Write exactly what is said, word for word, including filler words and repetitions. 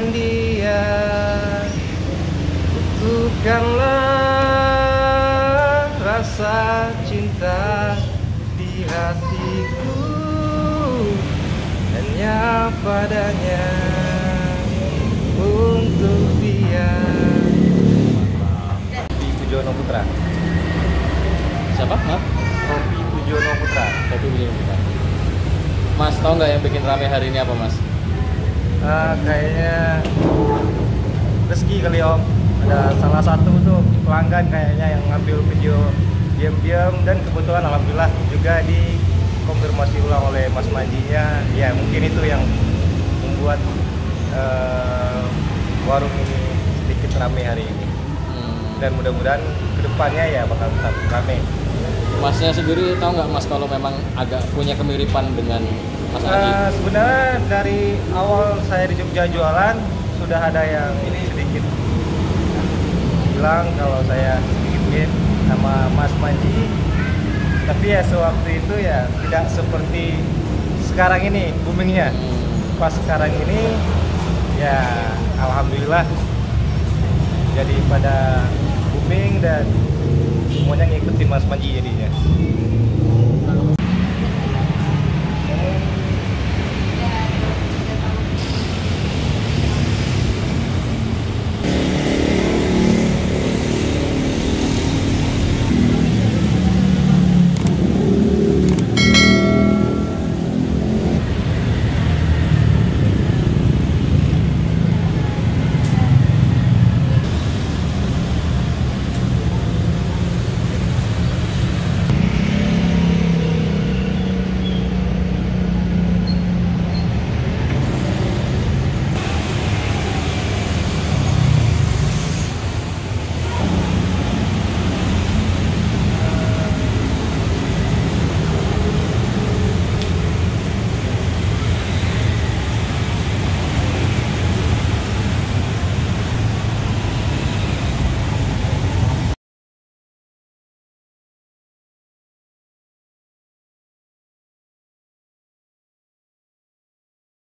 dengan dia. Bukanlah rasa cinta di hatiku hanya padanya, untuk dia. Kopi Pujono Putra. Siapa? Maaf? Kopi Pujono Putra. Kopi Pujono Putra. Mas, tahu nggak yang bikin rame hari ini apa, Mas? Ah, kayaknya rezeki kali om. Ada salah satu tuh pelanggan kayaknya yang ngambil video diam-diam, dan kebetulan alhamdulillah juga dikonfirmasi ulang oleh Mas Manjinya. Ya mungkin itu yang membuat uh, warung ini sedikit ramai hari ini. Hmm. Dan mudah-mudahan kedepannya ya bakal tetap ramai. Masnya sendiri tahu nggak, Mas, kalau memang agak punya kemiripan dengan Mas Aji? Uh, sebenarnya dari awal saya di Jogja jualan sudah ada yang ini sedikit bilang kalau saya sedikit mirip sama Mas Manji, tapi ya sewaktu itu ya tidak seperti sekarang ini boomingnya. Hmm. Pas sekarang ini ya alhamdulillah jadi pada booming dan semuanya ngikutin Mas Manji jadinya.